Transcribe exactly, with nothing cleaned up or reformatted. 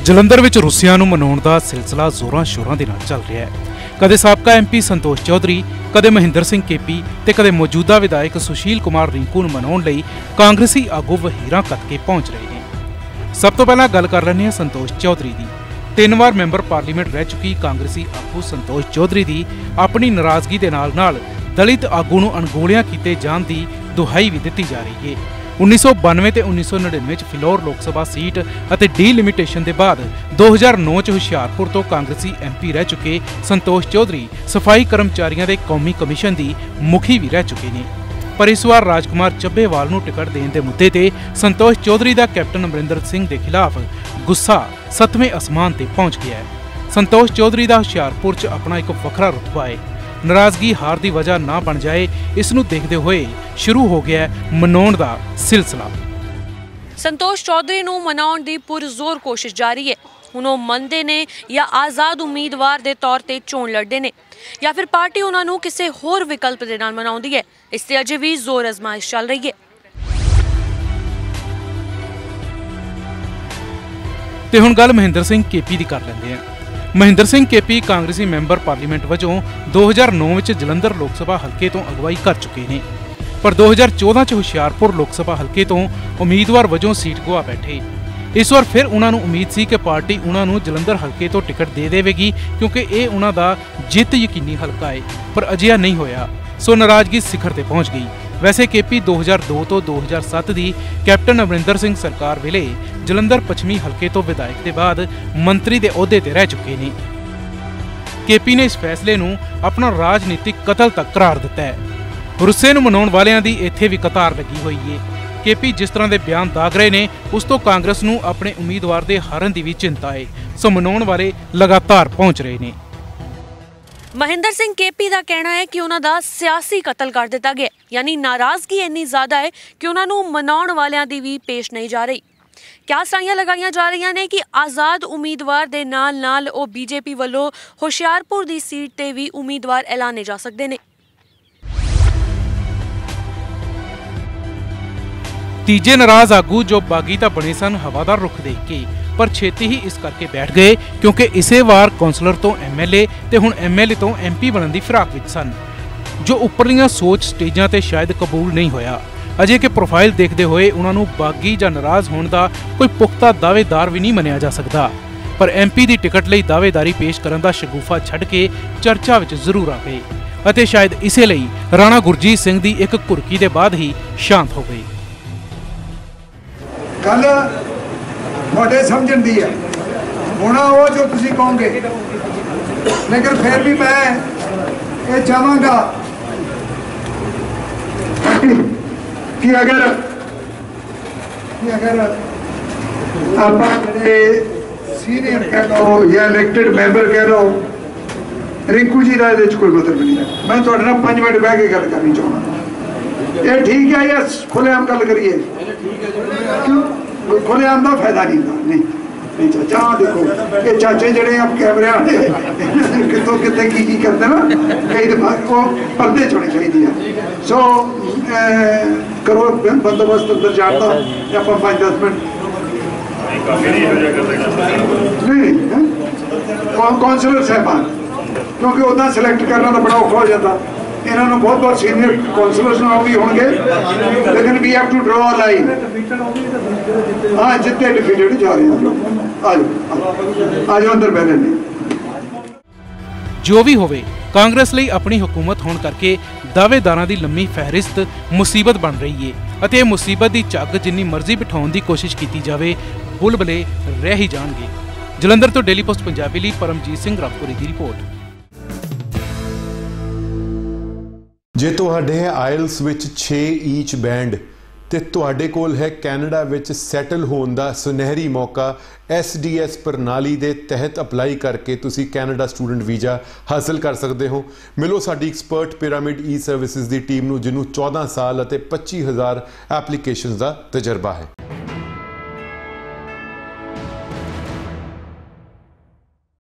ਜਲੰਧਰ ਵਿੱਚ ਰੁੱਸਿਆਂ ਨੂੰ ਮਨਾਉਣ ਦਾ ਸਿਲਸਿਲਾ ਜ਼ੋਰਾਂ ਸ਼ੋਰਾਂ ਦੇ ਨਾਲ ਚੱਲ ਰਿਹਾ ਹੈ। ਕਦੇ ਸਾਬਕਾ ਐਮਪੀ ਸੰਤੋਸ਼ ਚੌਧਰੀ, ਕਦੇ ਮਹਿੰਦਰ ਸਿੰਘ ਕੇਪੀ ਤੇ ਕਦੇ ਮੌਜੂਦਾ ਵਿਧਾਇਕ ਸੁਸ਼ੀਲ ਕੁਮਾਰ ਰਿੰਕੂ ਨੂੰ ਮਨਾਉਣ ਲਈ ਕਾਂਗਰਸੀ ਆਗੂ ਵਹੀਰਾਂ ਕੱਤਕੇ ਪਹੁੰਚ ਰਹੇ ਨੇ। ਸਭ ਤੋਂ ਪਹਿਲਾਂ ਗੱਲ ਕਰ ਲੈਂਦੇ ਹਾਂ ਸੰਤੋਸ਼ ਚੌਧਰੀ ਦੀ। ਤਿੰਨ ਵਾਰ ਮੈਂਬਰ ਪਾਰਲੀਮੈਂਟ ਰਹਿ ਚੁੱਕੀ ਕਾਂਗਰਸੀ ਆਗੂ ਸੰਤੋਸ਼ ਚੌਧਰੀ ਦੀ ਆਪਣੀ ਨਾਰਾਜ਼ਗੀ ਦੇ ਨਾਲ ਨਾਲ ਦਲਿਤ ਆਗੂ ਨੂੰ ਅਣਗੌਲਿਆਂ ਕੀਤੇ ਜਾਣ ਦੀ ਦੁਹਾਈ ਵੀ ਦਿੱਤੀ ਜਾ ਰਹੀ ਹੈ। उन्नीस सौ बानवे ते उन्नीस सौ नड़िनवे च फिलौर लोक सभा सीट ਅਤੇ ਡੀਲਿਮਿਟੇਸ਼ਨ ਦੇ ਬਾਅਦ दो हज़ार नौ ਚ ਹੁਸ਼ਿਆਰਪੁਰ ਤੋਂ ਕਾਂਗਰਸੀ ਐਮਪੀ ਰਹਿ ਚੁੱਕੇ ਸੰਤੋਸ਼ ਚੌਧਰੀ ਸਫਾਈ ਕਰਮਚਾਰੀਆਂ ਦੇ ਕੌਮੀ ਕਮਿਸ਼ਨ ਦੀ ਮੁਖੀ ਵੀ ਰਹਿ ਚੁੱਕੇ ਨੇ। ਪਰ ਇਸ ਵਾਰ ਰਾਜਕੁਮਾਰ ਚੱਬੇਵਾਲ ਨੂੰ ਟਿਕਟ ਦੇਣ ਦੇ ਮੁੱਦੇ ਤੇ ਸੰਤੋਸ਼ ਚੌਧਰੀ ਦਾ ਕੈਪਟਨ ਅਮਰਿੰਦਰ ਸਿੰਘ ਦੇ ਖਿਲਾਫ ਗੁੱਸਾ ਸੱਤਵੇਂ ਅਸਮਾਨ ਤੇ ਪਹੁੰਚ ਗਿਆ ਹੈ। ਸੰਤੋਸ਼ ਚੌਧਰੀ ਦਾ ਹੁਸ਼ਿਆਰਪੁਰ 'ਚ ਆਪਣਾ ਇੱਕ ਵੱਖਰਾ ਰੁਤਬਾ ਹੈ। नाराजगी हार की वजह ना बन जाए, इसनूं देखते हुए शुरू हो गया मनाउण दा सिलसिला। संतोष चौधरी नूं मनाउण दी पुरजोर कोशिश जारी है। हुण ओह मनदे ने या आज़ाद उम्मीदवार के तौर पर चोण लड़दे ने या फिर पार्टी उन्हां नूं किसी होर विकल्प दे नाल मनाउंदी है। इस ते अजे भी जोर अजमाइश चल रही है। ते हुण गल महेंद्र सिंह केपी दी कर लैंदे आ। ਮਹਿੰਦਰ ਸਿੰਘ ਕੇਪੀ ਕਾਂਗਰਸੀ ਮੈਂਬਰ ਪਾਰਲੀਮੈਂਟ ਵਜੋਂ दो हज़ार नौ ਵਿੱਚ ਜਲੰਧਰ ਲੋਕ ਸਭਾ ਹਲਕੇ ਤੋਂ ਅਗਵਾਈ ਕਰ ਚੁੱਕੇ ਨੇ, ਪਰ दो हज़ार चौदह ਚ ਹੁਸ਼ਿਆਰਪੁਰ ਲੋਕ ਸਭਾ ਹਲਕੇ ਤੋਂ ਉਮੀਦਵਾਰ ਵਜੋਂ ਸੀਟ ਗਵਾ ਬੈਠੇ। ਇਸ ਵਾਰ ਫਿਰ ਉਹਨਾਂ ਨੂੰ ਉਮੀਦ ਸੀ ਕਿ ਪਾਰਟੀ ਉਹਨਾਂ ਨੂੰ ਜਲੰਧਰ ਹਲਕੇ ਤੋਂ ਟਿਕਟ ਦੇ ਦੇਵੇਗੀ ਕਿਉਂਕਿ ਇਹ ਉਹਨਾਂ ਦਾ ਜਿੱਤ ਯਕੀਨੀ ਹਲਕਾ ਹੈ, ਪਰ ਅਜਿਹਾ ਨਹੀਂ ਹੋਇਆ। ਸੋ ਨਾਰਾਜ਼ਗੀ ਸਿਖਰ ਤੇ ਪਹੁੰਚ ਗਈ। ਵੈਸੇ ਕੇਪੀ दो हज़ार दो ਤੋਂ दो हज़ार सात ਦੀ ਕੈਪਟਨ ਅਮਰਿੰਦਰ ਸਿੰਘ ਸਰਕਾਰ ਵੇਲੇ ਜਲੰਧਰ ਪੱਛਮੀ ਹਲਕੇ ਤੋਂ ਵਿਧਾਇਕ ਦੇ ਬਾਅਦ ਮੰਤਰੀ ਦੇ ਅਹੁਦੇ ਤੇ ਰਹਿ ਚੁੱਕੇ ਨੇ। ਕੇਪੀ ਨੇ ਇਸ ਫੈਸਲੇ ਨੂੰ ਆਪਣਾ ਰਾਜਨੀਤਿਕ ਕਤਲ ਤੱਕ ਕਰਾਰ ਦਿੱਤਾ ਹੈ। ਰੁੱਸੇ ਨੂੰ ਮਨਾਉਣ ਵਾਲਿਆਂ ਦੀ ਇੱਥੇ ਵੀ ਕਤਾਰ ਲੱਗੀ ਹੋਈ ਹੈ। ਕੇਪੀ ਜਿਸ ਤਰ੍ਹਾਂ ਦੇ ਬਿਆਨ ਦਾਗ ਰਹੇ ਨੇ ਉਸ ਤੋਂ ਕਾਂਗਰਸ ਨੂੰ ਆਪਣੇ ਉਮੀਦਵਾਰ ਦੇ ਹਾਰਨ ਦੀ ਵੀ ਚਿੰਤਾ ਹੈ। ਸੋ ਮਨਾਉਣ ਵਾਲੇ ਲਗਾਤਾਰ ਪਹੁੰਚ ਰਹੇ ਨੇ। महेंद्र सिंह केपी का कहना है कि उन्हों दा सियासी कतल कर दिता गया, यानी नाराजगी इन्नी ज़्यादा है कि उन्होंने मनाउण वालियां दी भी पेश नहीं जा रही। क्या साइयां लगाइयां जा रही ने कि आज़ाद उम्मीदवार दे नाल नाल ओ बीजेपी वालों हुशियारपुर दी सीट ते भी उम्मीदवार ऐलाने जा सकते ने। तीजे नाराज आगू जो बागी तां बने सन हवादार रुख देख के, पर छेती ही इस करके बैठ गए क्योंकि इसे वार कौंसलर तो एम एल ए ते हुण एम एल ए तो एम पी बनने की फिराक विच सन, जो उपरलियां सोच स्टेजां ते शायद कबूल नहीं होया। अजे कि प्रोफाइल देखते हुए उन्होंने बागी जां नाराज होने का कोई पुख्ता दावेदार भी नहीं मनिया जा सकता, पर एम पी की टिकट लई दावेदारी पेश करने का शगुफा छड्ड के चर्चा विच जरूर आ गए अते शायद इसे लई राणा गुरजीत सिंह की एक घुरकी के बाद ही शांत हो गई। गल ਤੁਹਾਡੇ ਸਮਝਣ ਦੀ ਹੈ, ਹੋਣਾ ਉਹ ਜੋ ਤੁਸੀਂ ਕਹੋਗੇ, ਲੇਕਿਨ ਫਿਰ ਵੀ ਮੈਂ ਇਹ ਚਾਹਾਂਗਾ ਕਿ ਅਗਰ ਕਿ ਅਗਰ ਆਪਾਂ ਜਿਹੜੇ ਸੀਨੀਅਰ ਕਹਿ ਲਓ ਜਾਂ ਇਲੈਕਟਡ ਮੈਂਬਰ ਕਹਿ ਲਓ, ਰਿੰਕੂ ਜੀ ਦਾ ਇਹਦੇ 'ਚ ਕੋਈ ਮਤਲਬ ਨਹੀਂ ਹੈ। ਮੈਂ ਤੁਹਾਡੇ ਨਾਲ ਪੰਜ ਮਿੰਟ ਬਹਿ ਕੇ ਗੱਲ ਕਰਨੀ ਚਾਹੁੰਦਾ। ਇਹ ਠੀਕ ਹੈ ਜਾਂ ਖੁੱਲ੍ਹੇਆਮ ਗੱਲ ਕਰੀਏ? ਕਿਉਂ खुलेआम का फायदा नहीं था। नहीं नहीं चाचा देखो ये चाचे जड़े आप कैमरे वाले कितों कितने की की करते ना, कई दफा वो पर्दे होने चाहिए। सो करो बंदोबस्त अंदर जाता आप पाँच दस मिनट नहीं कौंसलर साहबान, क्योंकि उदा सिलेक्ट करना तो बड़ा औखा हो जाता। इन्होंने बहुत बहुत सीनियर कौंसलर्स ना भी होंगे, लेकिन we have to draw a line. हाँ जितने डिफीटेड जा रहे हैं आज आज अंदर बैठे नहीं। जो भी होवे कांग्रेस ਲਈ ਆਪਣੀ हुकूमत होने करके दावेदारां ਦੀ लंबी फहरिस्त मुसीबत बन रही है ਅਤੇ ਇਹ मुसीबत ਦੀ ਝੱਗ ਜਿੰਨੀ ਮਰਜ਼ੀ ਬਿਠਾਉਣ ਦੀ ਕੋਸ਼ਿਸ਼ ਕੀਤੀ ਜਾਵੇ ਬੁਲਬਲੇ ਰਹਿ ਹੀ ਜਾਣਗੇ। ਜਲੰਧਰ ਤੋਂ ਡੇਲੀ ਪੋਸਟ ਪੰਜਾਬੀ ਲਈ ਪਰਮਜੀਤ ਸਿੰਘ ਰਾਮਪੁਰੀ ਦੀ ਰਿਪੋਰਟ। ਜੇ ਤੁਹਾਡੇ ਹੈ ਆਇਲਸ ਵਿੱਚ छे ਈਚ ਬੈਂਡ ਤੇ ਤੁਹਾਡੇ ਕੋਲ ਹੈ ਕੈਨੇਡਾ ਵਿੱਚ ਸੈਟਲ ਹੋਣ ਦਾ ਸੁਨਹਿਰੀ ਮੌਕਾ, ਐਸ ਡੀ ਐਸ ਪ੍ਰਣਾਲੀ ਦੇ ਤਹਿਤ ਅਪਲਾਈ ਕਰਕੇ ਤੁਸੀਂ ਕੈਨੇਡਾ ਸਟੂਡੈਂਟ ਵੀਜ਼ਾ ਹਾਸਲ ਕਰ ਸਕਦੇ ਹੋ। ਮਿਲੋ ਸਾਡੀ ਐਕਸਪਰਟ ਪਿਰਾਮਿਡ ਈ ਸਰਵਿਸਿਜ਼ ਦੀ ਟੀਮ ਨੂੰ, ਜਿਹਨੂੰ चौदह ਸਾਲ ਅਤੇ पच्चीस हज़ार ਐਪਲੀਕੇਸ਼ਨਸ ਦਾ ਤਜਰਬਾ ਹੈ।